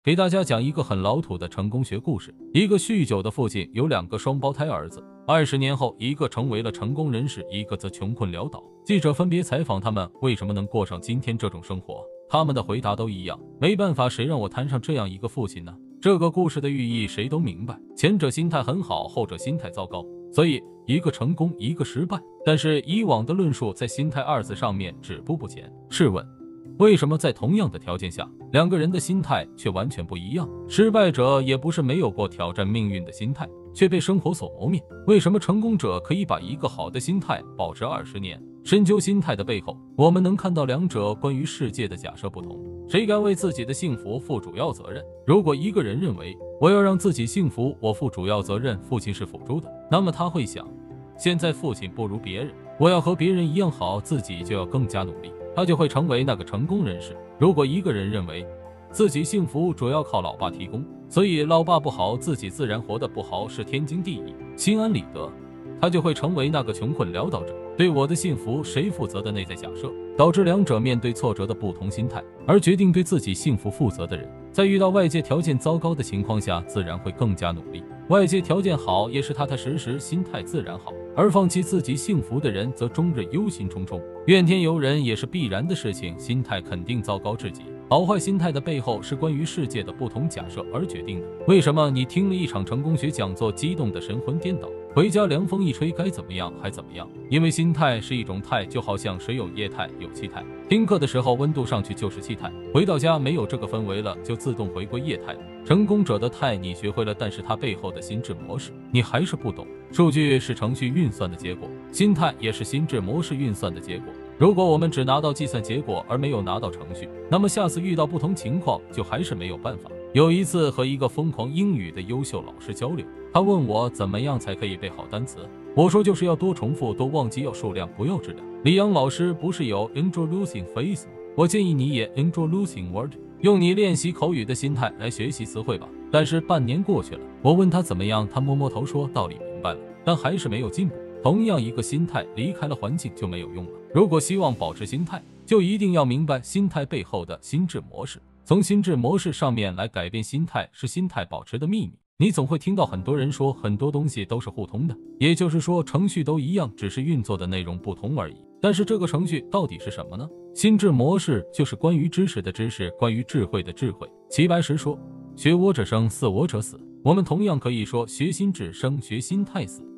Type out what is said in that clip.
给大家讲一个很老土的成功学故事。一个酗酒的父亲有2个双胞胎儿子，20年后，一个成为了成功人士，一个则穷困潦倒。记者分别采访他们为什么能过上今天这种生活，他们的回答都一样：没办法，谁让我摊上这样一个父亲呢？这个故事的寓意谁都明白，前者心态很好，后者心态糟糕，所以一个成功，一个失败。但是以往的论述在心态2字上面止步不前。试问为什么在同样的条件下，2个人的心态却完全不一样？失败者也不是没有过挑战命运的心态，却被生活所磨灭。为什么成功者可以把一个好的心态保持20年？深究心态的背后，我们能看到2者关于世界的假设不同。谁该为自己的幸福负主要责任？如果一个人认为我要让自己幸福，我负主要责任，父亲是辅助的，那么他会想，现在父亲不如别人，我要和别人一样好，自己就要更加努力，他就会成为那个成功人士。如果一个人认为自己幸福主要靠老爸提供，所以老爸不好，自己自然活得不好，是天经地义，心安理得，他就会成为那个穷困潦倒者。对我的幸福谁负责的内在假设，导致2者面对挫折的不同心态，而决定对自己幸福负责的人，在遇到外界条件糟糕的情况下，自然会更加努力。外界条件好，也是踏踏实实，心态自然好。而放弃自己幸福的人，则终日忧心忡忡，怨天尤人也是必然的事情，心态肯定糟糕至极。好坏心态的背后是关于世界的不同假设而决定的。为什么你听了一场成功学讲座，激动的神魂颠倒，回家凉风一吹，该怎么样还怎么样？因为心态是一种态，就好像水有液态有气态，听课的时候温度上去就是气态，回到家没有这个氛围了，就自动回归液态了。成功者的态你学会了，但是它背后的心智模式你还是不懂。数据是程序运算的结果，心态也是心智模式运算的结果。如果我们只拿到计算结果而没有拿到程序，那么下次遇到不同情况就还是没有办法。有一次和一个疯狂英语的优秀老师交流，他问我怎么样才可以背好单词，我说就是要多重复，多忘记，要数量不要质量。李阳老师不是有 introducing phrase 吗？我建议你也 introducing word， 用你练习口语的心态来学习词汇吧。但是半年过去了，我问他怎么样，他摸摸头说道理明白了，但还是没有进步。同样一个心态，离开了环境就没有用了。如果希望保持心态，就一定要明白心态背后的心智模式，从心智模式上面来改变心态，是心态保持的秘密。你总会听到很多人说很多东西都是互通的，也就是说程序都一样，只是运作的内容不同而已。但是这个程序到底是什么呢？心智模式就是关于知识的知识，关于智慧的智慧。齐白石说，学我者生，似我者死。我们同样可以说学心智生，学心态死。